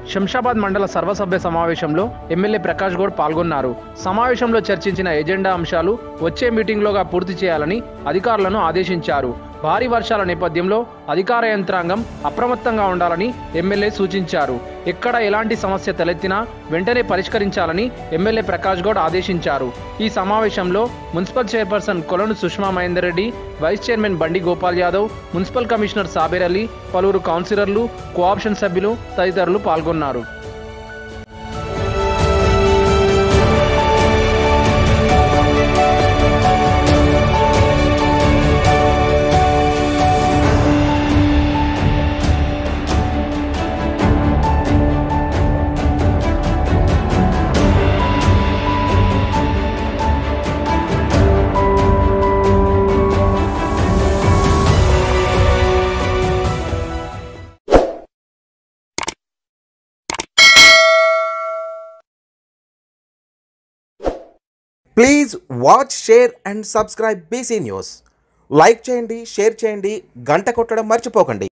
శంషాబాద్ మండల సర్వసభ్య సమావేశంలో ఎమ్మెల్యే ప్రకాష్ గౌడ్ పాల్గొన్నారు. సమావేశంలో చర్చించిన ఎజెండా అంశాలు వచ్చే మీటింగ్లోగా పూర్తి చేయాలని అధికారులను ఆదేశించారు. భారీ వర్షాల నేపథ్యంలో అధికార యంత్రాంగం అప్రమత్తంగా ఉండాలని ఎమ్మెల్యే సూచించారు. ఎక్కడ ఎలాంటి సమస్య తలెత్తినా వెంటనే పరిష్కరించాలని ఎమ్మెల్యే ప్రకాష్ గౌడ్ ఆదేశించారు. ఈ సమావేశంలో municipal chairperson Kolanu Sushma Mahender Reddy, vice chairman Bandi Gopal Yadav, municipal commissioner Saber Ali, పలువురు కౌన్సిలర్లు, కోఆప్షన్ సభ్యులు తదితరులు పాల్గొన్నారు. Please watch, share and subscribe BC news. Like చేయండి, షేర్ చేయండి, గంట కొట్టడం మర్చిపోకండి.